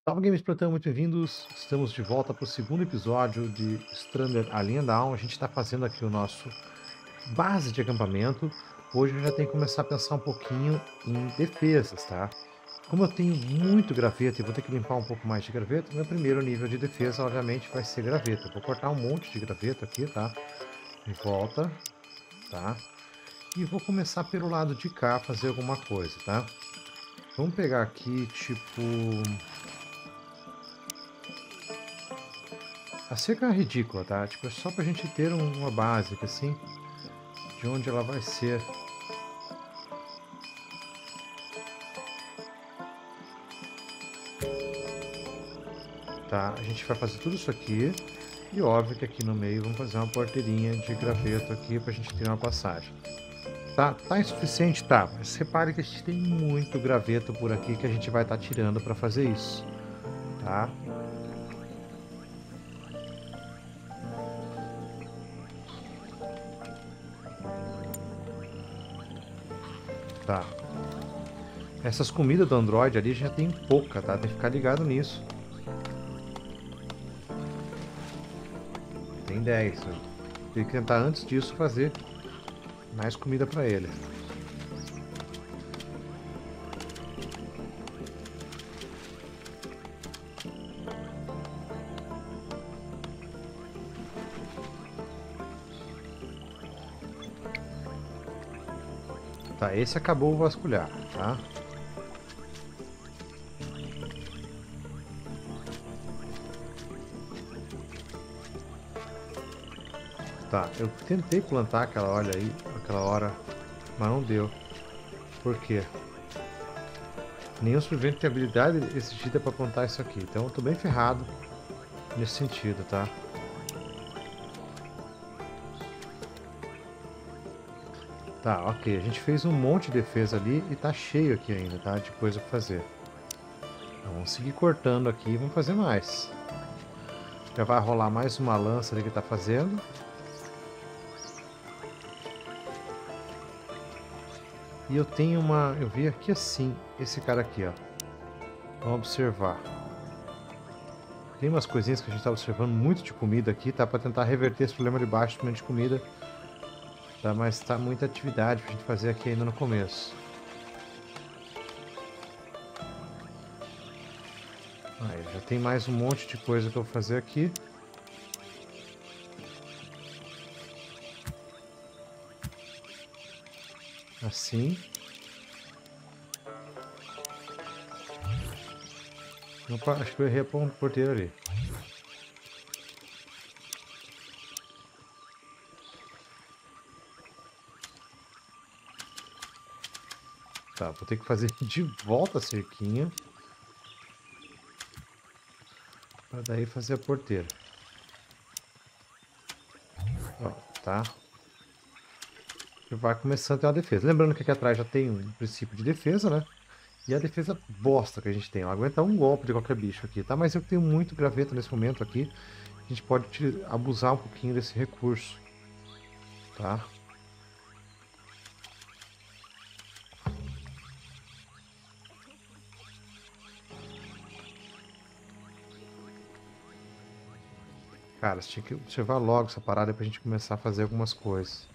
Salve Games Plantão, muito bem-vindos. Estamos de volta para o segundo episódio de Stranded Alien Dawn. A gente está fazendo aqui o nosso base de acampamento. Hoje eu já tenho que começar a pensar um pouquinho em defesas, tá? Como eu tenho muito graveto e vou ter que limpar um pouco mais de graveto, meu primeiro nível de defesa, obviamente, vai ser graveto. Eu vou cortar um monte de graveto aqui, tá? Em volta, tá? E vou começar pelo lado de cá a fazer alguma coisa, tá? Vamos pegar aqui, tipo... A cerca é ridícula, tá? Tipo, é só pra gente ter uma básica, assim, de onde ela vai ser. Tá? A gente vai fazer tudo isso aqui. E óbvio que aqui no meio vamos fazer uma porteirinha de graveto aqui pra gente ter uma passagem. Tá? Tá insuficiente? Tá. Mas repare que a gente tem muito graveto por aqui que a gente vai estar tirando pra fazer isso. Tá? Tá. Essas comidas do Android ali já tem pouca, tá? Tem que ficar ligado nisso. Tem 10. Tem que tentar antes disso fazer mais comida pra ele. Tá, esse acabou o vasculhar, tá? Tá, eu tentei plantar aquela hora aí, aquela hora, mas não deu. Por quê? Nenhum sobrevivente tem habilidade exigida para plantar isso aqui. Então eu tô bem ferrado nesse sentido, tá? Tá, ok. A gente fez um monte de defesa ali e tá cheio aqui ainda, tá? De coisa pra fazer. Então, vamos seguir cortando aqui e vamos fazer mais. Já vai rolar mais uma lança ali que tá fazendo. E eu tenho uma... Eu vi aqui assim, esse cara aqui, ó. Vamos observar. Tem umas coisinhas que a gente tá observando muito de comida aqui, tá? Pra tentar reverter esse problema de baixo de comida. Tá? Mas tá muita atividade pra gente fazer aqui ainda no começo. Aí, já tem mais um monte de coisa que eu vou fazer aqui. Assim. Opa, acho que eu errei a porteira ali. Tá, vou ter que fazer de volta a cerquinha. Pra daí fazer a porteira. Ó, tá? E vai começando a ter uma defesa. Lembrando que aqui atrás já tem um princípio de defesa, né? E a defesa bosta que a gente tem. Ela aguenta um golpe de qualquer bicho aqui, tá? Mas eu tenho muito graveto nesse momento aqui. A gente pode abusar um pouquinho desse recurso, tá? Cara, você tinha que observar logo essa parada pra gente começar a fazer algumas coisas.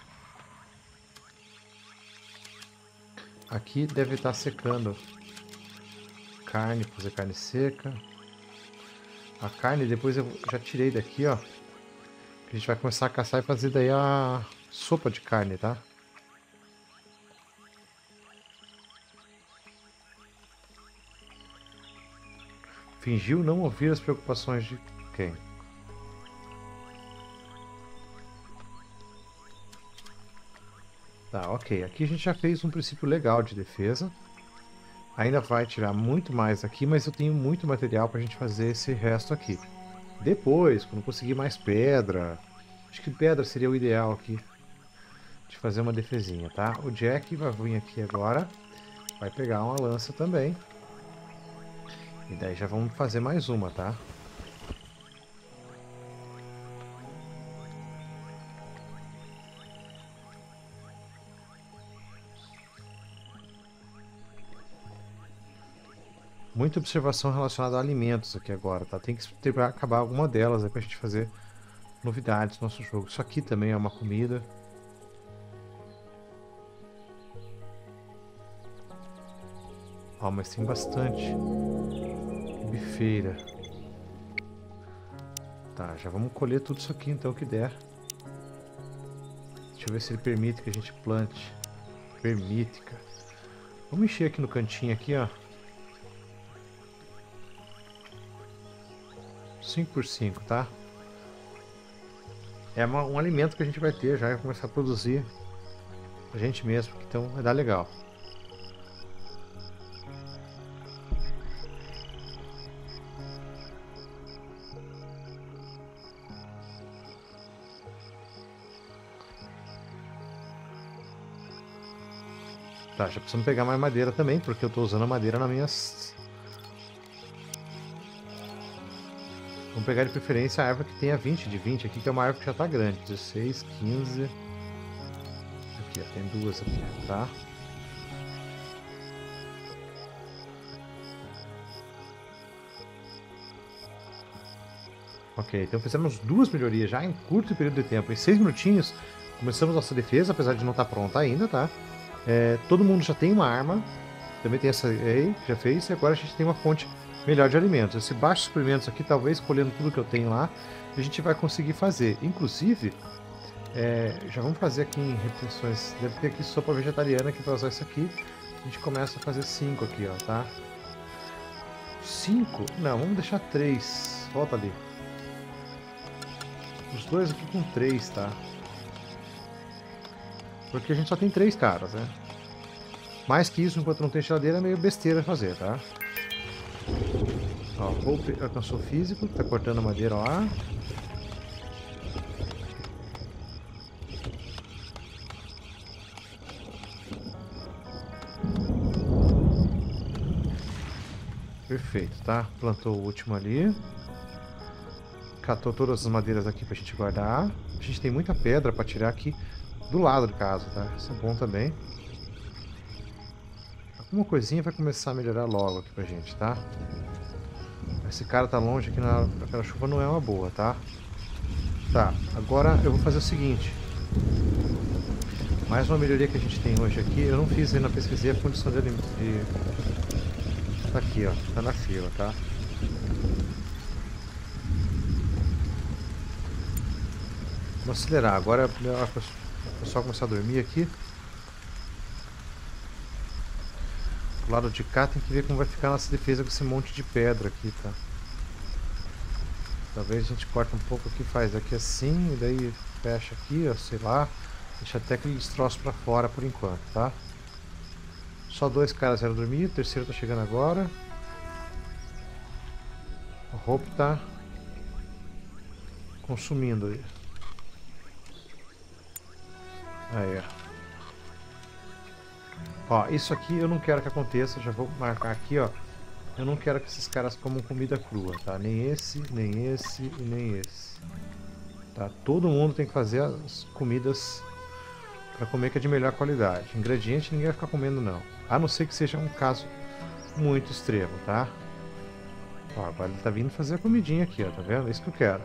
Aqui deve estar secando carne, fazer carne seca. A carne depois eu já tirei daqui, ó. A gente vai começar a caçar e fazer daí a sopa de carne, tá? Fingiu não ouvir as preocupações de quem? Tá, ok. Aqui a gente já fez um princípio legal de defesa. Ainda vai tirar muito mais aqui, mas eu tenho muito material pra gente fazer esse resto aqui. Depois, quando conseguir mais pedra... Acho que pedra seria o ideal aqui. De fazer uma defesinha, tá? O Jack vai vir aqui agora. Vai pegar uma lança também. E daí já vamos fazer mais uma, tá? Muita observação relacionada a alimentos aqui agora, tá? Tem que acabar alguma delas aí pra gente fazer novidades no nosso jogo. Isso aqui também é uma comida. Ó, mas tem bastante. Bifeira. Tá, já vamos colher tudo isso aqui então que der. Deixa eu ver se ele permite que a gente plante. Permite, cara. Vamos encher aqui no cantinho aqui, ó. 5x5, tá? É um alimento que a gente vai ter já, vai começar a produzir a gente mesmo, então vai dar legal. Tá, já precisamos pegar mais madeira também, porque eu estou usando a madeira nas minhas... Vamos pegar de preferência a árvore que tenha 20 de 20 aqui, que é uma árvore que já está grande. 16, 15... Aqui, ó, tem duas aqui, tá? Ok, então fizemos duas melhorias já em curto período de tempo. Em 6 minutinhos, começamos nossa defesa, apesar de não estar pronta ainda, tá? Todo mundo já tem uma arma, também tem essa aí, que já fez, e agora a gente tem uma fonte melhor de alimentos. Esse baixo suprimentos aqui, talvez colhendo tudo que eu tenho lá, a gente vai conseguir fazer. Inclusive, já vamos fazer aqui em refeições, deve ter aqui sopa vegetariana aqui para usar isso aqui. A gente começa a fazer 5 aqui, ó, tá? 5? Não, vamos deixar 3. Volta ali. Os dois aqui com 3, tá? Porque a gente só tem 3 caras, né? Mais que isso, enquanto não tem geladeira, é meio besteira fazer, tá? Ó, Hope alcançou físico, tá cortando a madeira lá. Perfeito, tá? Plantou o último ali. Catou todas as madeiras aqui pra gente guardar. A gente tem muita pedra pra tirar aqui do lado de casa, tá? Isso é bom também. Alguma coisinha vai começar a melhorar logo aqui pra gente, tá? Esse cara tá longe aqui, aquela chuva não é uma boa, tá? Tá, agora eu vou fazer o seguinte. Mais uma melhoria que a gente tem hoje aqui. Eu não fiz ainda, pesquisei a condição de... Tá aqui, ó. Tá na fila, tá? Vamos acelerar. Agora o pessoal começar a dormir aqui. Do lado de cá tem que ver como vai ficar a nossa defesa com esse monte de pedra aqui, tá? Talvez a gente corte um pouco aqui, faz aqui assim, e daí fecha aqui, ó, sei lá. Deixa até aquele destroço pra fora por enquanto, tá? Só 2 caras eram dormir, o terceiro tá chegando agora. O Hope tá consumindo aí. Aí, ó. Isso aqui eu não quero que aconteça, já vou marcar aqui, ó. Eu não quero que esses caras comam comida crua, tá? Nem esse, nem esse e nem esse. Tá? Todo mundo tem que fazer as comidas para comer que é de melhor qualidade. Ingrediente ninguém vai ficar comendo não. A não ser que seja um caso muito extremo, tá? Ó, agora ele tá vindo fazer a comidinha aqui, ó. Tá vendo? É isso que eu quero.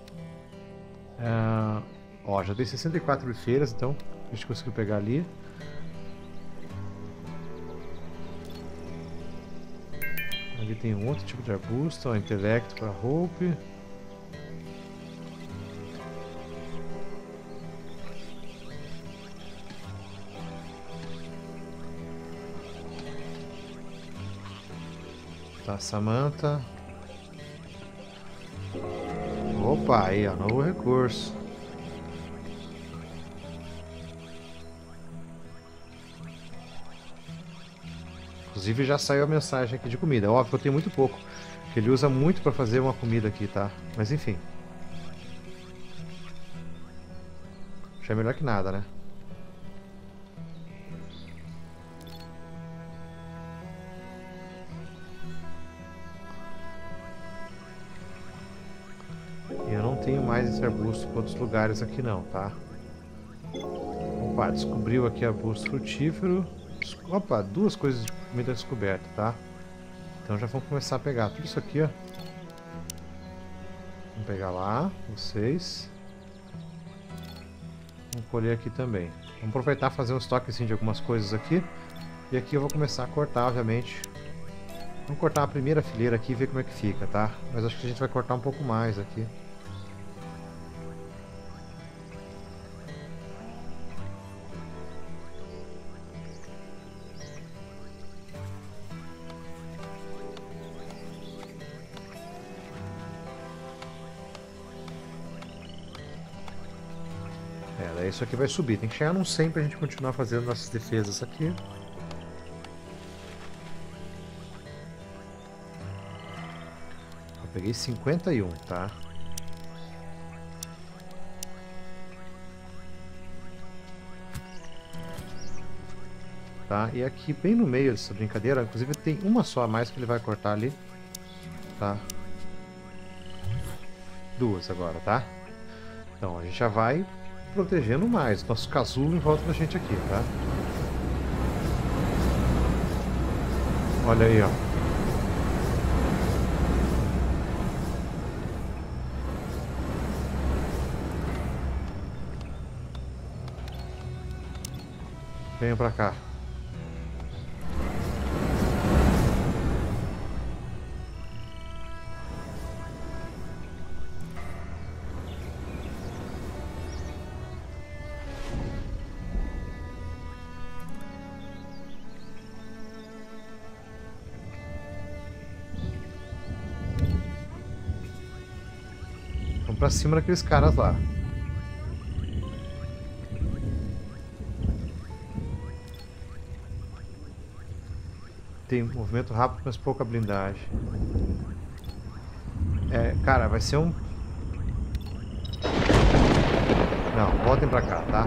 Ó, já dei 64 bifeiras, então a gente conseguiu pegar ali. Ali tem um outro tipo de arbusto, ó, intelecto para Hope. Tá, Samantha. Opa, aí ó, novo recurso. Inclusive já saiu a mensagem aqui de comida. Óbvio que eu tenho muito pouco, que ele usa muito para fazer uma comida aqui, tá? Mas enfim. Já é melhor que nada, né? E eu não tenho mais esse arbusto em outros lugares aqui não, tá? Opa, descobriu aqui arbusto frutífero. Opa, 2 coisas de comida descoberta, tá? Então já vamos começar a pegar tudo isso aqui, ó. Vamos pegar lá, vocês. Vamos colher aqui também. Vamos aproveitar e fazer um estoque assim, de algumas coisas aqui. E aqui eu vou começar a cortar, obviamente. Vamos cortar a primeira fileira aqui e ver como é que fica, tá? Mas acho que a gente vai cortar um pouco mais aqui. Daí isso aqui vai subir. Tem que chegar num 100 pra gente continuar fazendo nossas defesas aqui. Eu peguei 51, tá? Tá? E aqui bem no meio dessa brincadeira, inclusive tem uma só a mais que ele vai cortar ali. Tá? Duas agora, tá? Então a gente já vai protegendo mais nosso casulo em volta da gente aqui, tá? Olha aí, ó. Venham pra cá. Vamos pra cima daqueles caras lá. Tem movimento rápido, mas pouca blindagem. Cara, vai ser um... Não, voltem pra cá, tá?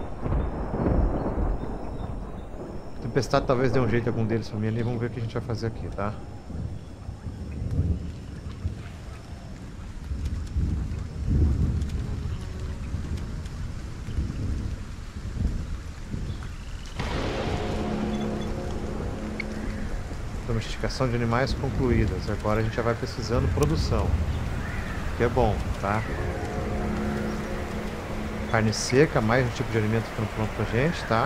Tempestade talvez dê um jeito em algum deles pra mim ali. Vamos ver o que a gente vai fazer aqui, tá? Domesticação de animais concluídas. Agora a gente já vai precisando produção. Que é bom, tá? Carne seca, mais um tipo de alimento ficando pronto pra gente, tá?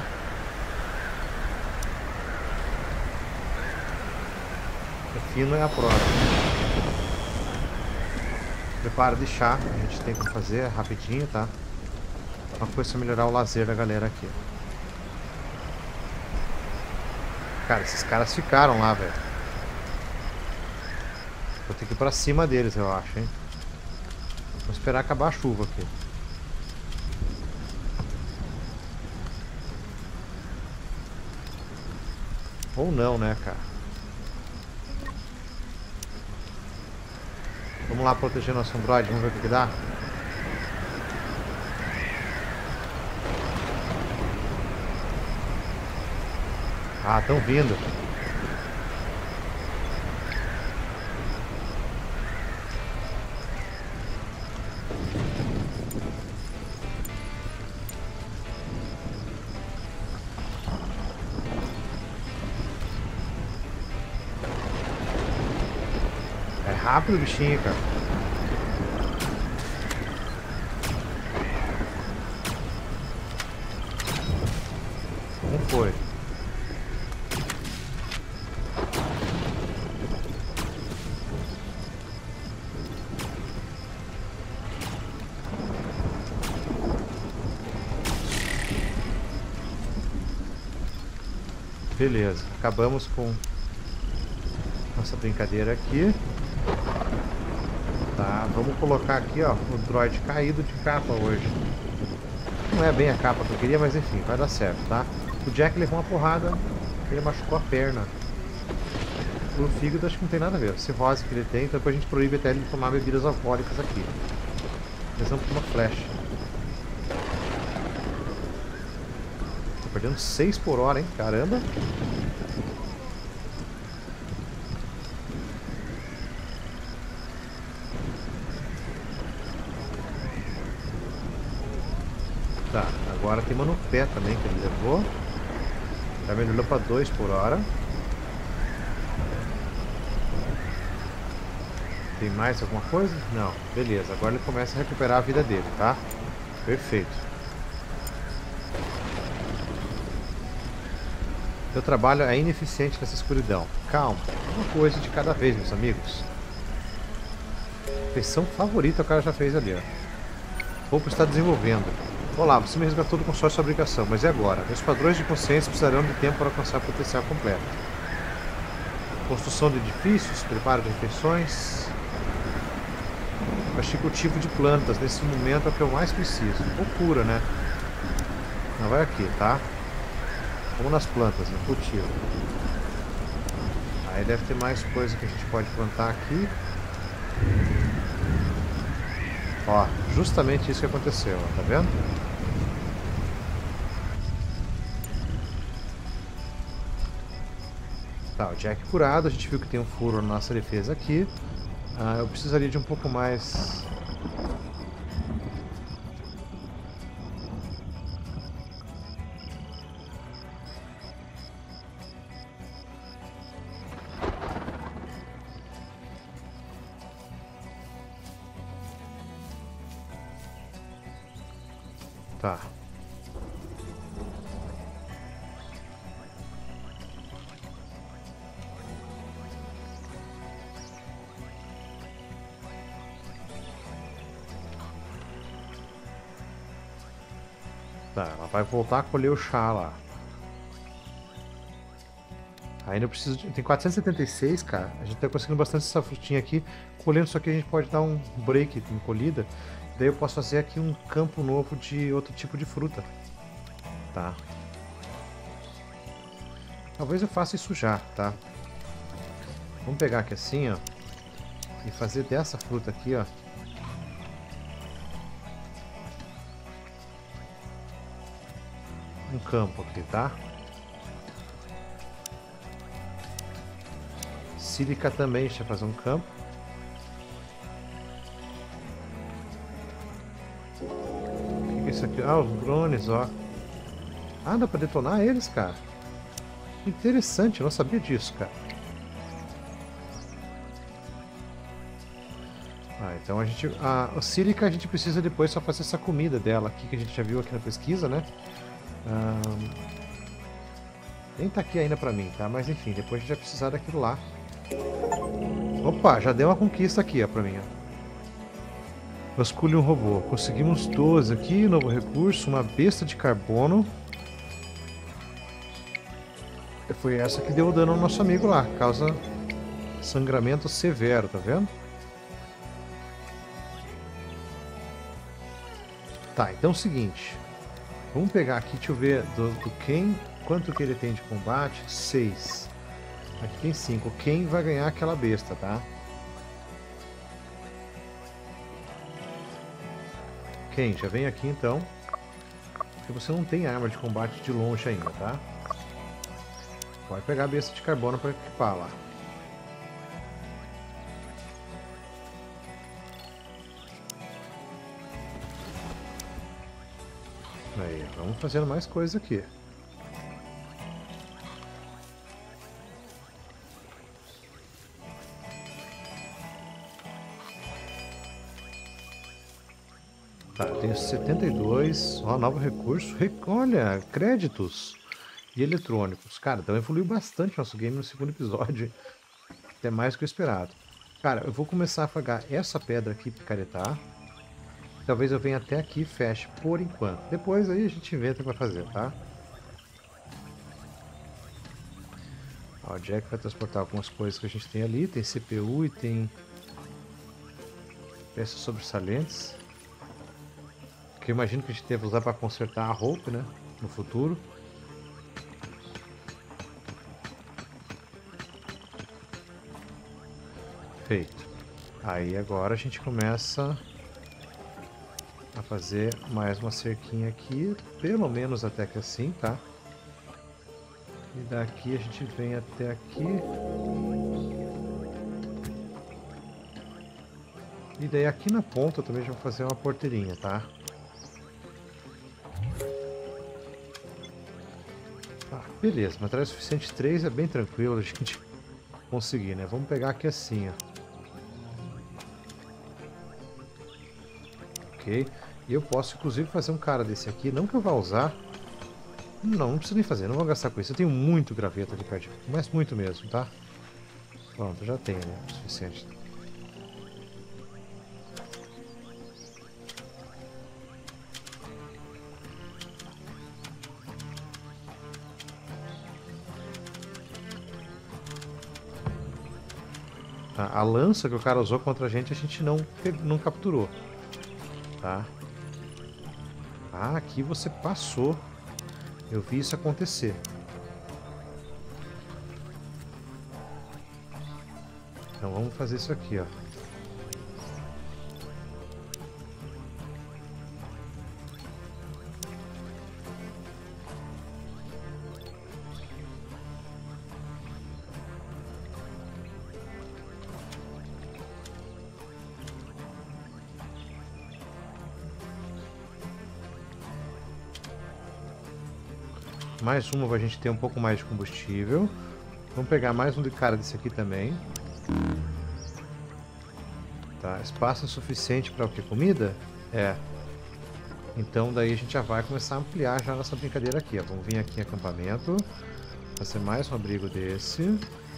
Fino é a prova. Preparo de chá, a gente tem que fazer rapidinho, tá? Uma coisa pra melhorar o lazer da galera aqui. Cara, esses caras ficaram lá, velho. Vou ter que ir pra cima deles, eu acho, hein? Vou esperar acabar a chuva aqui. Ou não, né, cara? Vamos lá proteger nosso Android, vamos ver o que dá. Ah, estão vindo. É rápido o bichinho, cara. Como foi? Beleza, acabamos com nossa brincadeira aqui. Tá, vamos colocar aqui, ó, o droid caído de capa hoje. Não é bem a capa que eu queria, mas enfim, vai dar certo, tá? O Jack levou uma porrada, ele machucou a perna. O fígado acho que não tem nada a ver, a cirrose que ele tem, então depois a gente proíbe até ele de tomar bebidas alcoólicas aqui. Lesão por uma flecha. Tô perdendo 6 por hora, hein? Caramba! Tá, agora tem uma no pé também que ele levou. Já melhorou para 2 por hora. Tem mais alguma coisa? Não. Beleza, agora ele começa a recuperar a vida dele, tá? Perfeito. Meu trabalho é ineficiente nessa escuridão. Calma, uma coisa de cada vez, meus amigos. Feição favorita o cara já fez ali, ó. O Popo está desenvolvendo. Olá, você me resgatou do consórcio de fabricação, mas e agora? Meus padrões de consciência precisarão de tempo para alcançar o potencial completo. Construção de edifícios, preparo de refeições. Acho que cultivo de plantas nesse momento é o que eu mais preciso. Ou cura, né? Não, vai aqui, tá? Vamos nas plantas, no cultivo. Aí deve ter mais coisa que a gente pode plantar aqui. Ó, justamente isso que aconteceu, ó, tá vendo? Tá, o Jack curado, a gente viu que tem um furo na nossa defesa aqui. Eu precisaria de um pouco mais... Tá. Tá, ela vai voltar a colher o chá lá. Ainda eu preciso de... Tem 476, cara. A gente tá conseguindo bastante essa frutinha aqui. Colhendo isso aqui a gente pode dar um break em colhida. Daí eu posso fazer aqui um campo novo de outro tipo de fruta. Tá. Talvez eu faça isso já, tá? Vamos pegar aqui assim, ó. E fazer dessa fruta aqui, ó. Um campo aqui, tá? Sílica também, deixa eu fazer um campo. O que é isso aqui? Ah, os drones, ó. Ah, dá pra detonar eles, cara. Interessante, eu não sabia disso, cara. Então a gente... A sílica a gente precisa depois só fazer essa comida dela aqui, que a gente já viu aqui na pesquisa, né? Nem tá aqui ainda pra mim, tá? Mas enfim, depois a gente vai precisar daquilo lá. Opa, já deu uma conquista aqui, ó, pra mim, ó. Vasculhe um robô. Conseguimos 12 aqui, novo recurso, uma besta de carbono. Foi essa que deu dano ao nosso amigo lá, causa sangramento severo, tá vendo? Tá, então é o seguinte. Vamos pegar aqui, deixa eu ver do Ken, quanto que ele tem de combate? 6. Aqui tem 5. Quem vai ganhar aquela besta, tá? Ken, já vem aqui então. Porque você não tem arma de combate de longe ainda, tá? Pode pegar a besta de carbono para equipar lá. Aí, vamos fazendo mais coisa aqui. Tá, tenho 72. Ó, novo recurso. Olha, créditos e eletrônicos. Cara, então evoluiu bastante nosso game no segundo episódio. Até mais do que o esperado. Cara, eu vou começar a apagar essa pedra aqui, picaretar. Talvez eu venha até aqui e feche por enquanto. Depois aí a gente inventa o que vai fazer, tá? Ó, o Jack vai transportar algumas coisas que a gente tem ali. Tem CPU e tem peças sobressalentes. Que eu imagino que a gente deve usar para consertar a roupa, né? No futuro. Feito. Aí agora a gente começa a fazer mais uma cerquinha aqui, pelo menos até que assim, tá? E daqui a gente vem até aqui. E daí aqui na ponta eu também já vou fazer uma porteirinha, tá? Beleza, material suficiente 3 é bem tranquilo a gente conseguir, né? Vamos pegar aqui assim, ó. Ok. E eu posso, inclusive, fazer um cara desse aqui. Não que eu vá usar. Não, não preciso nem fazer. Não vou gastar com isso. Eu tenho muito graveto aqui perto de mim. Mas muito mesmo, tá? Pronto, já tenho, né? O suficiente. A lança que o cara usou contra a gente não capturou. Tá? Ah, aqui você passou. Eu vi isso acontecer. Então vamos fazer isso aqui, ó. Mais uma pra gente ter um pouco mais de combustível. Vamos pegar mais um de cara desse aqui também. Tá, espaço suficiente para o que? Comida? É. Então daí a gente já vai começar a ampliar já nossa brincadeira aqui, ó. Vamos vir aqui em acampamento. Fazer mais um abrigo desse.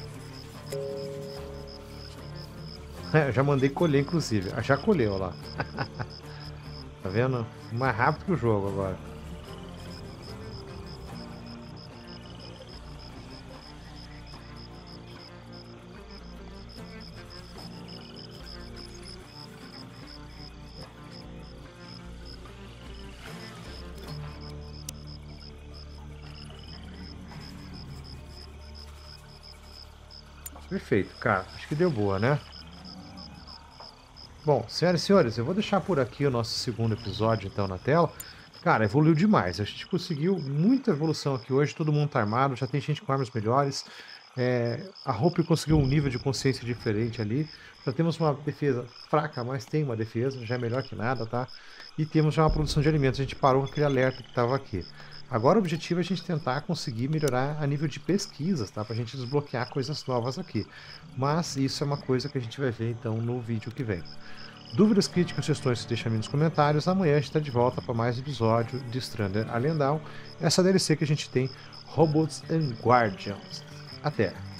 Eu já mandei colher, inclusive. Já colheu lá. Tá vendo? Mais rápido que o jogo agora. Perfeito, cara. Acho que deu boa, né? Bom, senhoras e senhores, eu vou deixar por aqui o nosso segundo episódio, então, na tela. Cara, evoluiu demais. A gente conseguiu muita evolução aqui hoje. Todo mundo tá armado, já tem gente com armas melhores. A Hope conseguiu um nível de consciência diferente ali. Já temos uma defesa fraca, mas tem uma defesa, já é melhor que nada, tá? E temos já uma produção de alimentos. A gente parou com aquele alerta que estava aqui. Agora o objetivo é a gente tentar conseguir melhorar a nível de pesquisas, tá? Pra gente desbloquear coisas novas aqui. Mas isso é uma coisa que a gente vai ver então no vídeo que vem. Dúvidas, críticas, sugestões, deixa aí nos comentários. Amanhã a gente está de volta para mais um episódio de Stranded Alien Dawn. Essa DLC que a gente tem, Robots and Guardians. Até!